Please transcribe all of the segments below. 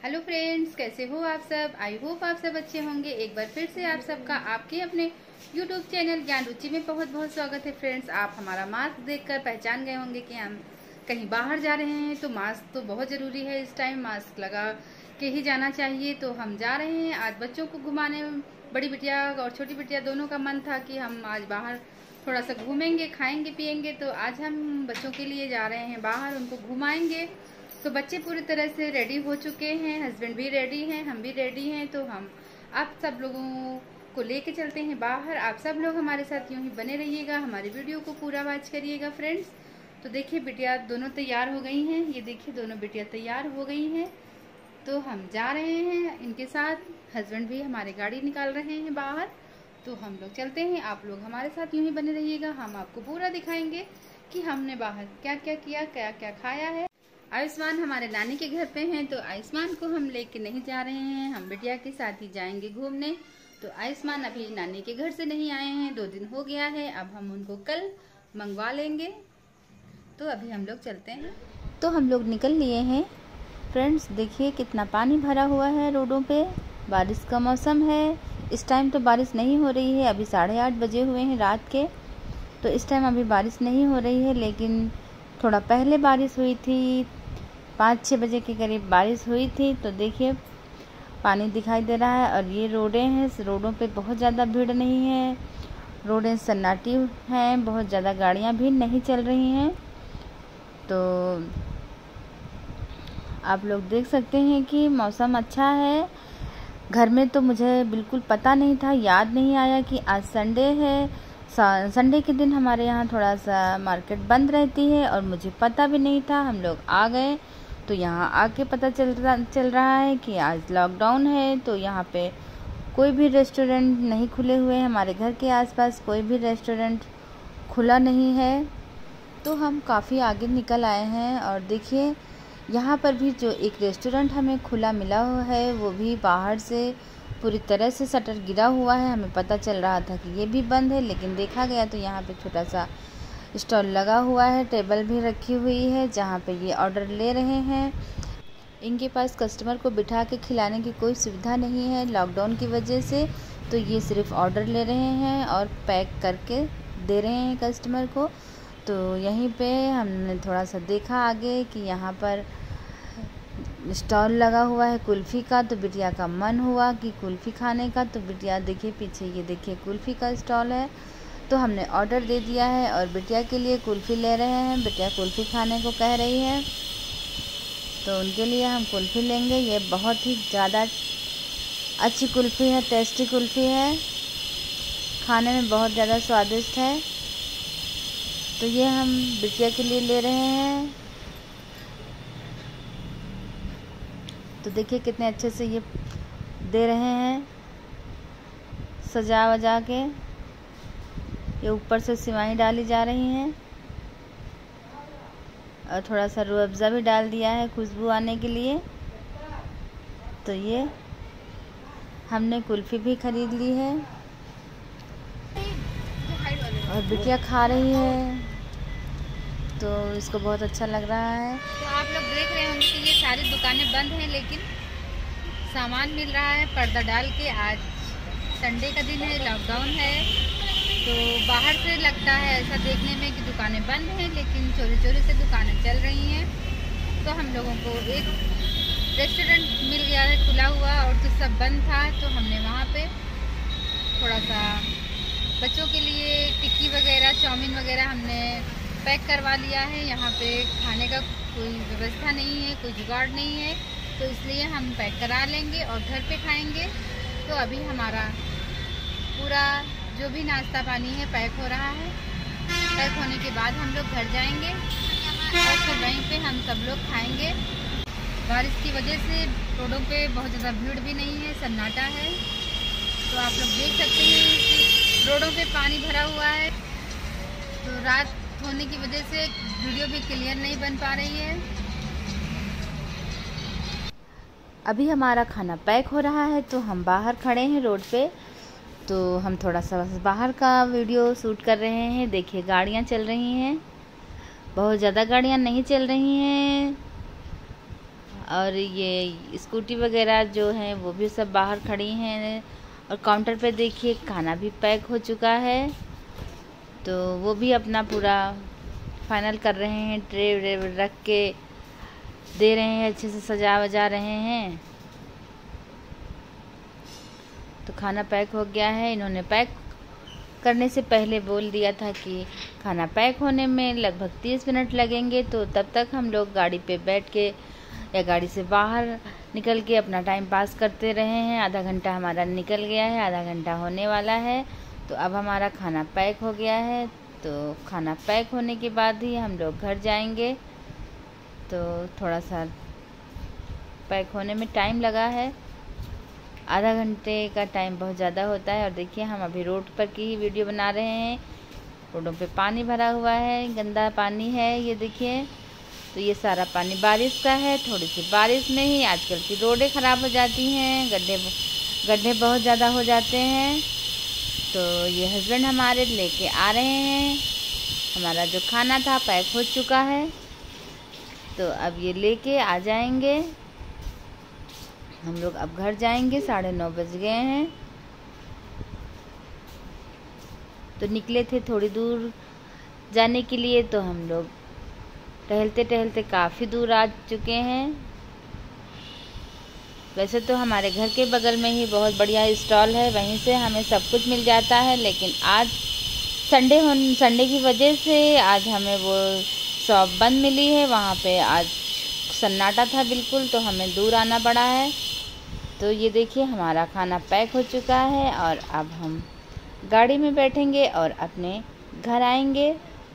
Hello friends, कैसे हो आप सब। आई होप आप सब अच्छे होंगे। एक बार फिर से आप सबका आपके अपने यूट्यूब चैनल ज्ञान रुचि में बहुत बहुत स्वागत है। फ्रेंड्स, आप हमारा मास्क देखकर पहचान गए होंगे कि हम कहीं बाहर जा रहे हैं, तो मास्क तो बहुत ज़रूरी है। इस टाइम मास्क लगा के ही जाना चाहिए। तो हम जा रहे हैं आज बच्चों को घुमाने। बड़ी बिटिया और छोटी बिटिया दोनों का मन था कि हम आज बाहर थोड़ा सा घूमेंगे, खाएंगे पिएंगे। तो आज हम बच्चों के लिए जा रहे हैं बाहर, उनको घुमाएंगे। तो बच्चे पूरी तरह से रेडी हो चुके हैं, हस्बैंड भी रेडी हैं, हम भी रेडी हैं। तो हम आप सब लोगों को लेके चलते हैं बाहर। आप सब लोग हमारे साथ यूं ही बने रहिएगा, हमारी वीडियो को पूरा वॉच करिएगा फ्रेंड्स। तो देखिए बिटिया दोनों तैयार हो गई हैं, ये देखिए दोनों बिटिया तैयार हो गई हैं। तो हम जा रहे हैं इनके साथ, हस्बैंड भी हमारे गाड़ी निकाल रहे हैं बाहर। तो हम लोग चलते हैं, आप लोग हमारे साथ यूं ही बने रहिएगा। हम आपको पूरा दिखाएंगे कि हमने बाहर क्या क्या किया, क्या क्या खाया है। आयुष्मान हमारे नानी के घर पे हैं, तो आयुष्मान को हम लेके नहीं जा रहे हैं, हम बिटिया के साथ ही जाएंगे घूमने। तो आयुष्मान अभी नानी के घर से नहीं आए हैं, 2 दिन हो गया है। अब हम उनको कल मंगवा लेंगे। तो अभी हम लोग चलते हैं। तो हम लोग निकल लिए हैं फ्रेंड्स। देखिए कितना पानी भरा हुआ है रोडों पे। बारिश का मौसम है। इस टाइम तो बारिश नहीं हो रही है, अभी 8:30 बजे हुए हैं रात के। तो इस टाइम अभी बारिश नहीं हो रही है, लेकिन थोड़ा पहले बारिश हुई थी, 5-6 बजे के करीब बारिश हुई थी। तो देखिए पानी दिखाई दे रहा है। और ये रोडें हैं, इस रोडों पे बहुत ज़्यादा भीड़ नहीं है, रोडें सन्नाटी हैं, बहुत ज़्यादा गाड़ियाँ भी नहीं चल रही हैं। तो आप लोग देख सकते हैं कि मौसम अच्छा है। घर में तो मुझे बिल्कुल पता नहीं था, याद नहीं आया कि आज संडे है। संडे के दिन हमारे यहाँ थोड़ा सा मार्केट बंद रहती है और मुझे पता भी नहीं था। हम लोग आ गए तो यहाँ आके पता चल रहा है कि आज लॉकडाउन है। तो यहाँ पे कोई भी रेस्टोरेंट नहीं खुले हुए हैं, हमारे घर के आसपास कोई भी रेस्टोरेंट खुला नहीं है। तो हम काफ़ी आगे निकल आए हैं और देखिए यहाँ पर भी जो एक रेस्टोरेंट हमें खुला मिला हुआ है, वो भी बाहर से पूरी तरह से शटर गिरा हुआ है। हमें पता चल रहा था कि ये भी बंद है, लेकिन देखा गया तो यहाँ पे छोटा सा स्टॉल लगा हुआ है, टेबल भी रखी हुई है जहाँ पे ये ऑर्डर ले रहे हैं। इनके पास कस्टमर को बिठा के खिलाने की कोई सुविधा नहीं है लॉकडाउन की वजह से। तो ये सिर्फ ऑर्डर ले रहे हैं और पैक करके दे रहे हैं कस्टमर को। तो यहीं पे हमने थोड़ा सा देखा आगे कि यहाँ पर स्टॉल लगा हुआ है कुल्फ़ी का। तो बिटिया का मन हुआ कि कुल्फ़ी खाने का। तो बिटिया देखिए पीछे, ये देखिए कुल्फ़ी का स्टॉल है। तो हमने ऑर्डर दे दिया है और बिटिया के लिए कुल्फ़ी ले रहे हैं। बिटिया कुल्फ़ी खाने को कह रही है, तो उनके लिए हम कुल्फ़ी लेंगे। ये बहुत ही ज़्यादा अच्छी कुल्फ़ी है, टेस्टी कुल्फ़ी है, खाने में बहुत ज़्यादा स्वादिष्ट है। तो ये हम बिटिया के लिए ले रहे हैं। तो देखिए कितने अच्छे से ये दे रहे हैं, सजा वजा के। ये ऊपर से सिवाई डाली जा रही हैं और थोड़ा सा रूह अफ़ज़ा भी डाल दिया है खुशबू आने के लिए। तो ये हमने कुल्फ़ी भी ख़रीद ली है और बिटिया खा रही है, तो इसको बहुत अच्छा लग रहा है। तो आप लोग देख रहे होंगे कि ये सारी दुकानें बंद हैं, लेकिन सामान मिल रहा है पर्दा डाल के। आज संडे का दिन है, लॉकडाउन है, तो बाहर से लगता है ऐसा देखने में कि दुकानें बंद हैं, लेकिन चोरी चोरी से दुकानें चल रही हैं। तो हम लोगों को एक रेस्टोरेंट मिल गया है खुला हुआ, और तो सब बंद था। तो हमने वहाँ पे थोड़ा सा बच्चों के लिए टिक्की वगैरह, चाउमीन वगैरह हमने पैक करवा लिया है। यहाँ पे खाने का कोई व्यवस्था नहीं है, कोई जुगाड़ नहीं है, तो इसलिए हम पैक करा लेंगे और घर पे खाएंगे। तो अभी हमारा पूरा जो भी नाश्ता पानी है पैक हो रहा है। पैक होने के बाद हम लोग घर जाएंगे और फिर वहीं पे हम सब लोग खाएंगे। बारिश की वजह से रोडों पे बहुत ज़्यादा भीड़ भी नहीं है, सन्नाटा है। तो आप लोग देख सकते हैं कि रोडों पे पानी भरा हुआ है। तो रात होने की वजह से वीडियो भी क्लियर नहीं बन पा रही है। अभी हमारा खाना पैक हो रहा है, तो हम बाहर खड़े हैं रोड पे। तो हम थोड़ा सा बाहर का वीडियो शूट कर रहे हैं। देखिए गाड़ियाँ चल रही हैं, बहुत ज़्यादा गाड़ियाँ नहीं चल रही हैं। और ये स्कूटी वगैरह जो हैं वो भी सब बाहर खड़ी हैं। और काउंटर पे देखिए खाना भी पैक हो चुका है, तो वो भी अपना पूरा फाइनल कर रहे हैं, ट्रे व्रे रख के दे रहे हैं, अच्छे से सजा वजा रहे हैं। तो खाना पैक हो गया है। इन्होंने पैक करने से पहले बोल दिया था कि खाना पैक होने में लगभग 30 मिनट लगेंगे, तो तब तक हम लोग गाड़ी पे बैठ के या गाड़ी से बाहर निकल के अपना टाइम पास करते रहे हैं। आधा घंटा हमारा निकल गया है, आधा घंटा होने वाला है। तो अब हमारा खाना पैक हो गया है, तो खाना पैक होने के बाद ही हम लोग घर जाएंगे। तो थोड़ा सा पैक होने में टाइम लगा है, आधा घंटे का टाइम बहुत ज़्यादा होता है। और देखिए हम अभी रोड पर की ही वीडियो बना रहे हैं। रोडों पे पानी भरा हुआ है, गंदा पानी है ये देखिए। तो ये सारा पानी बारिश का है। थोड़ी सी बारिश में ही आजकल की रोडें ख़राब हो जाती हैं, गड्ढे बहुत ज़्यादा हो जाते हैं। तो ये हस्बैंड हमारे लेके आ रहे हैं। हमारा जो खाना था पैक हो चुका है, तो अब ये लेके आ जाएंगे। हम लोग अब घर जाएंगे, 9:30 बज गए हैं। तो निकले थे थोड़ी दूर जाने के लिए, तो हम लोग टहलते टहलते काफ़ी दूर आ चुके हैं। वैसे तो हमारे घर के बगल में ही बहुत बढ़िया स्टॉल है, वहीं से हमें सब कुछ मिल जाता है। लेकिन आज संडे की वजह से आज हमें वो शॉप बंद मिली है। वहाँ पे आज सन्नाटा था बिल्कुल, तो हमें दूर आना पड़ा है। तो ये देखिए हमारा खाना पैक हो चुका है और अब हम गाड़ी में बैठेंगे और अपने घर आएंगे।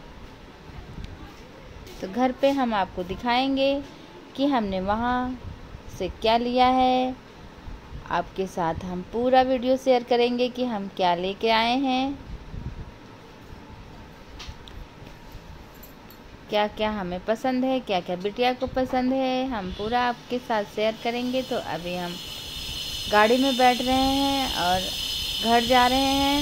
तो घर पे हम आपको दिखाएंगे कि हमने वहाँ से क्या लिया है। आपके साथ हम पूरा वीडियो शेयर करेंगे कि हम क्या लेके आए हैं, क्या क्या हमें पसंद है, क्या क्या बिटिया को पसंद है, हम पूरा आपके साथ शेयर करेंगे। तो अभी हम गाड़ी में बैठ रहे हैं और घर जा रहे हैं।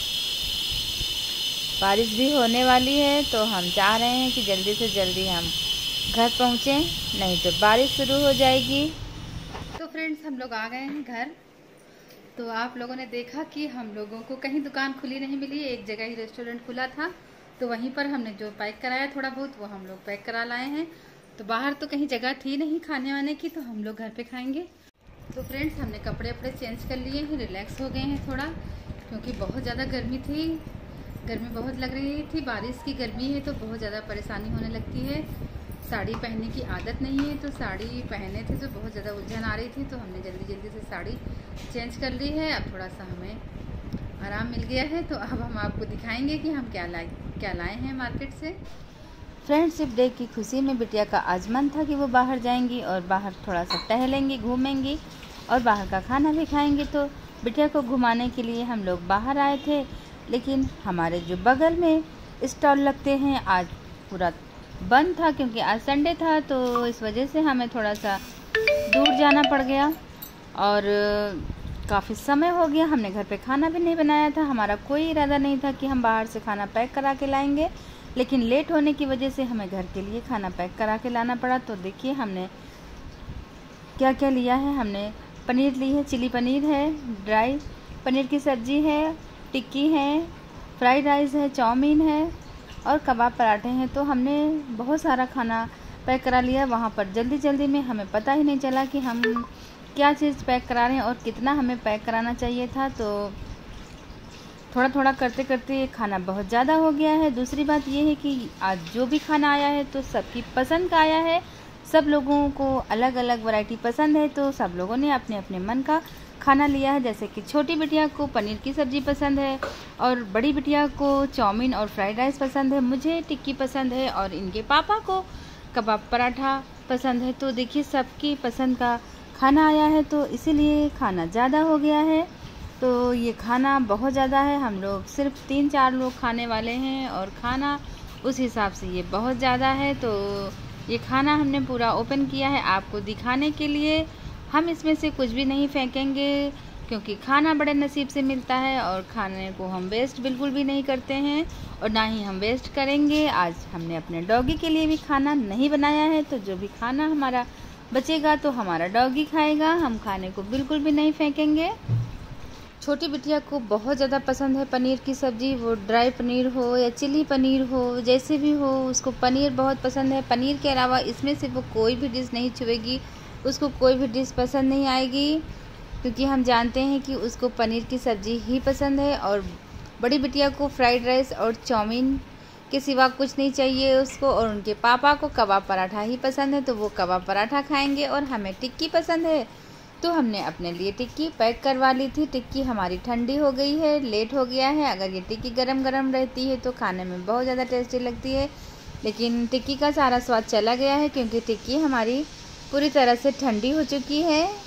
बारिश भी होने वाली है, तो हम चाह रहे हैं कि जल्दी से जल्दी हम घर पहुँचें, नहीं तो बारिश शुरू हो जाएगी। तो फ्रेंड्स हम लोग आ गए हैं घर। तो आप लोगों ने देखा कि हम लोगों को कहीं दुकान खुली नहीं मिली, एक जगह ही रेस्टोरेंट खुला था। तो वहीं पर हमने जो पैक कराया थोड़ा बहुत, वो हम लोग पैक करा लाए हैं। तो बाहर तो कहीं जगह थी नहीं खाने वाने की, तो हम लोग घर पे खाएंगे। तो फ्रेंड्स हमने कपड़े वपड़े चेंज कर लिए हैं, रिलैक्स हो गए हैं थोड़ा, क्योंकि बहुत ज़्यादा गर्मी थी, गर्मी बहुत लग रही थी। बारिश की गर्मी है तो बहुत ज़्यादा परेशानी होने लगती है। साड़ी पहनने की आदत नहीं है, तो साड़ी पहने थे तो बहुत ज़्यादा उलझन आ रही थी। तो हमने जल्दी जल्दी से साड़ी चेंज कर ली है। अब थोड़ा सा हमें आराम मिल गया है। तो अब हम आपको दिखाएंगे कि हम क्या लाए हैं मार्केट से। फ्रेंडशिप डे की खुशी में बिटिया का आज मन था कि वो बाहर जाएंगी और बाहर थोड़ा सा टहलेंगी, घूमेंगी और बाहर का खाना भी खाएंगी। तो बिटिया को घुमाने के लिए हम लोग बाहर आए थे, लेकिन हमारे जो बगल में स्टॉल लगते हैं आज पूरा बंद था, क्योंकि आज संडे था। तो इस वजह से हमें थोड़ा सा दूर जाना पड़ गया और काफ़ी समय हो गया। हमने घर पे खाना भी नहीं बनाया था, हमारा कोई इरादा नहीं था कि हम बाहर से खाना पैक करा के लाएंगे, लेकिन लेट होने की वजह से हमें घर के लिए खाना पैक करा के लाना पड़ा। तो देखिए हमने क्या क्या लिया है। हमने पनीर ली है, चिली पनीर है, ड्राई पनीर की सब्ज़ी है, टिक्की है, फ्राइड राइस है, चाउमीन है और कबाब पराठे हैं। तो हमने बहुत सारा खाना पैक करा लिया। वहाँ पर जल्दी जल्दी में हमें पता ही नहीं चला कि हम क्या चीज़ पैक करा रहे हैं और कितना हमें पैक कराना चाहिए था। तो थोड़ा थोड़ा करते करते ये खाना बहुत ज़्यादा हो गया है। दूसरी बात ये है कि आज जो भी खाना आया है तो सबकी पसंद का आया है। सब लोगों को अलग अलग वैरायटी पसंद है, तो सब लोगों ने अपने अपने मन का खाना लिया है। जैसे कि छोटी बिटिया को पनीर की सब्ज़ी पसंद है और बड़ी बिटिया को चाउमीन और फ्राइड राइस पसंद है, मुझे टिक्की पसंद है और इनके पापा को कबाब पराठा पसंद है। तो देखिए सबकी पसंद का खाना आया है, तो इसीलिए खाना ज़्यादा हो गया है। तो ये खाना बहुत ज़्यादा है, हम लोग सिर्फ 3-4 लोग खाने वाले हैं और खाना उस हिसाब से ये बहुत ज़्यादा है। तो ये खाना हमने पूरा ओपन किया है आपको दिखाने के लिए। हम इसमें से कुछ भी नहीं फेंकेंगे, क्योंकि खाना बड़े नसीब से मिलता है और खाने को हम वेस्ट बिल्कुल भी नहीं करते हैं और ना ही हम वेस्ट करेंगे। आज हमने अपने डॉगी के लिए भी खाना नहीं बनाया है, तो जो भी खाना हमारा बचेगा तो हमारा डॉगी खाएगा, हम खाने को बिल्कुल भी नहीं फेंकेंगे। छोटी बिटिया को बहुत ज़्यादा पसंद है पनीर की सब्ज़ी, वो ड्राई पनीर हो या चिली पनीर हो, जैसे भी हो उसको पनीर बहुत पसंद है। पनीर के अलावा इसमें से वो कोई भी डिश नहीं छुएगी, उसको कोई भी डिश पसंद नहीं आएगी, क्योंकि हम जानते हैं कि उसको पनीर की सब्ज़ी ही पसंद है। और बड़ी बिटिया को फ्राइड राइस और चाउमीन के सिवा कुछ नहीं चाहिए उसको, और उनके पापा को कबाब पराठा ही पसंद है, तो वो कबाब पराठा खाएंगे। और हमें टिक्की पसंद है, तो हमने अपने लिए टिक्की पैक करवा ली थी। टिक्की हमारी ठंडी हो गई है, लेट हो गया है। अगर ये टिक्की गरम गरम रहती है तो खाने में बहुत ज़्यादा टेस्टी लगती है, लेकिन टिक्की का सारा स्वाद चला गया है क्योंकि टिक्की हमारी पूरी तरह से ठंडी हो चुकी है।